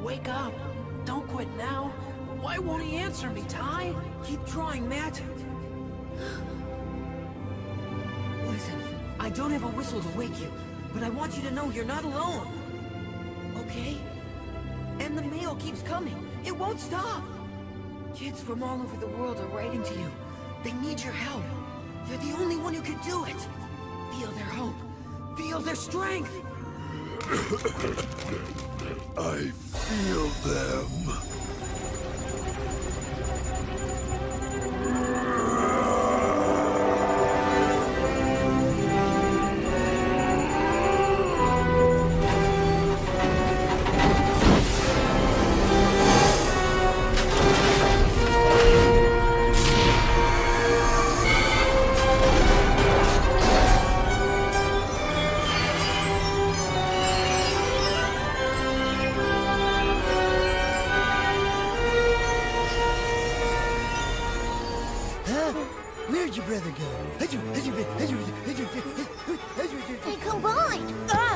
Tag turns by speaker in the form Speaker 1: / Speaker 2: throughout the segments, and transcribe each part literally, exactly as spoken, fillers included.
Speaker 1: wake up. Don't quit now. Why won't he answer me, Ty? Keep trying, Matt. Listen, I don't have a whistle to wake you, but I want you to know you're not alone. Okay? And the mail keeps coming. It won't stop. Kids from all over the world are writing to you. They need your help. You're the only one who can do it. Feel their hope. Feel their strength.
Speaker 2: I feel them.
Speaker 3: Where'd your brother go?
Speaker 4: They combined!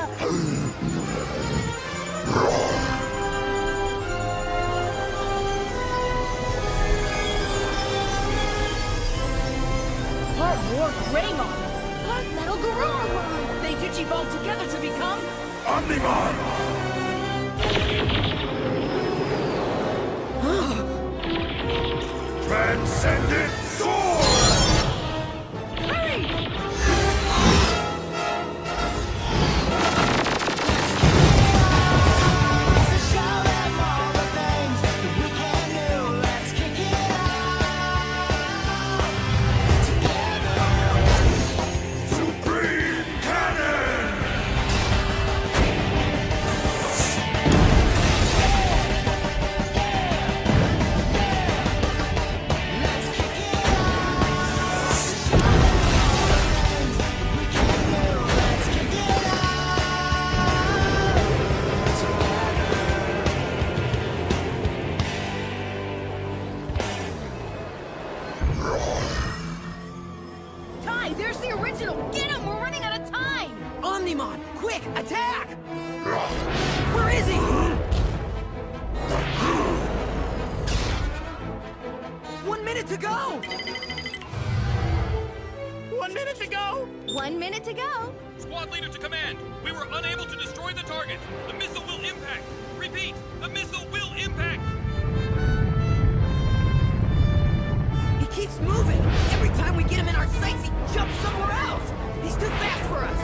Speaker 5: Hard War Greymon!
Speaker 4: Hard Metal Gorilla!
Speaker 5: They digivolved together to become...
Speaker 2: Omnimon! Transcendent Sword!
Speaker 5: Hurry!
Speaker 2: Supreme Cannon!
Speaker 5: Ty, there's the original! Get him! We're running out of time!
Speaker 1: Omnimon, quick, attack! Where is he? One minute to go!
Speaker 5: One minute to go!
Speaker 4: One minute to go!
Speaker 6: Squad leader to command. We were unable to destroy the target. The missile will impact. Repeat, the missile will impact.
Speaker 1: He keeps moving! Every time we get him in our sights, he jumps somewhere else! He's too fast for us!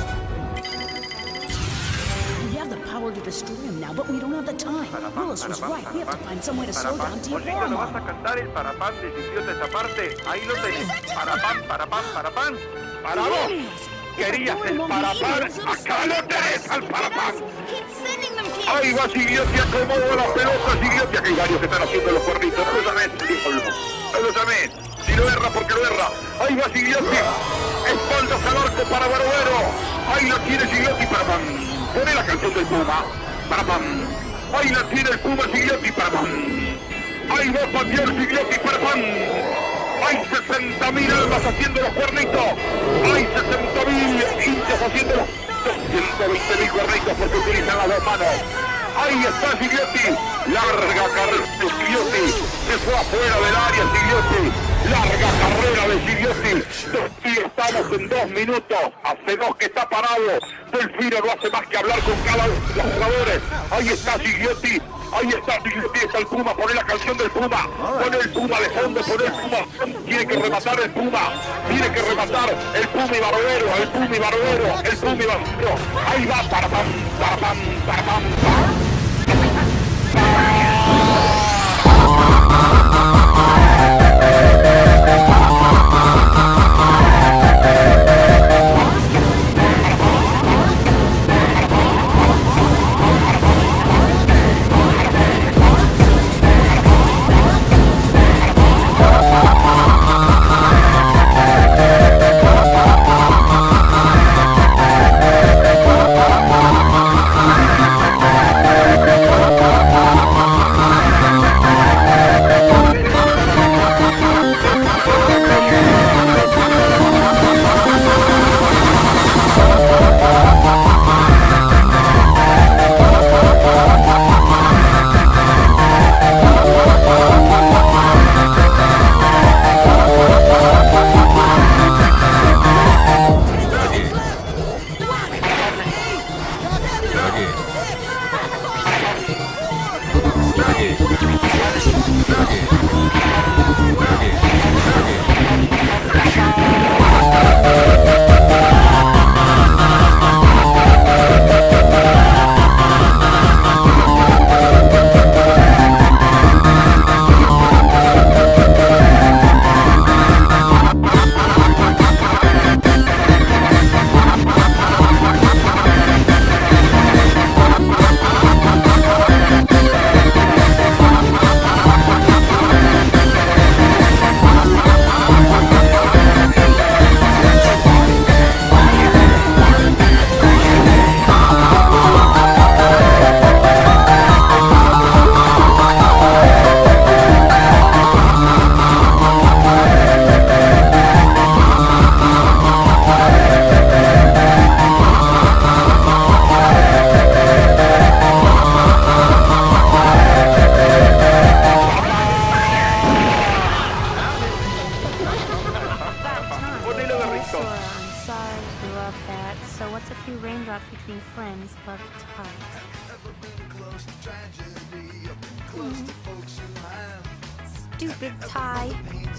Speaker 5: We have the power to destroy him now, but we don't have the time. Willis was right. We have to find some way to slow down Team
Speaker 7: Bolillo, ¿no vas a
Speaker 5: Ormon.
Speaker 7: cantar el parapán de idiota esa parte? Ahí lo tenés. Parapán, parapán, parapán. ¡Para vos! ¿Querías el parapán? ¡Acá lo tenés al parapán!
Speaker 4: Keep sending them, kids!
Speaker 7: Ahí va Sigliotti, acomoda la pelota, Sigliotti. Aquí hay varios que están haciendo los cuernitos. No lo llamés, no lo llamés. Si lo erra, porque lo erra. Ahí va Sigliotti. Espaldas al arco para Barovero. Ahí la tiene Sigliotti, parapán. Poné la canción del Puma. Parapán. Ahí la tiene el Puma Sigliotti, parapán. Ahí va a patear Sigliotti, parapán. Hay sesenta mil almas haciendo los cuernitos. Hay sesenta mil hinchas haciendo los ciento veinte mil cuernitos porque utilizan las dos manos. Ahí está Sigliotti. Larga carrera de Sigliotti. Se fue afuera del área Sigliotti. Larga carrera de Sigliotti. Y estamos en dos minutos. Hace dos que está parado. Delfino no hace más que hablar con cada uno de los jugadores. Ahí está Sigliotti. Ahí está Sigliotti. Está el Puma. Poné la canción del Puma. Poné el Puma de fondo. Poné el Puma. Tiene que rematar el Puma. Tiene que rematar el Puma y Barovero. El Puma y Barovero. El Puma y Barovero. Ahí va. Parapam. Parapam. Parapam. Parapam.
Speaker 8: Bye. Stupid tie.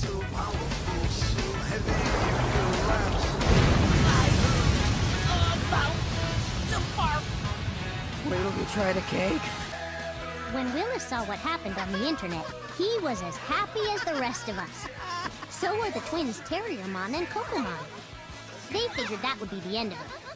Speaker 1: Wait till you try the cake.
Speaker 4: When Willis saw what happened on the internet, he was as happy as the rest of us. So were the twins Terriermon and Kokomon. They figured that would be the end of it.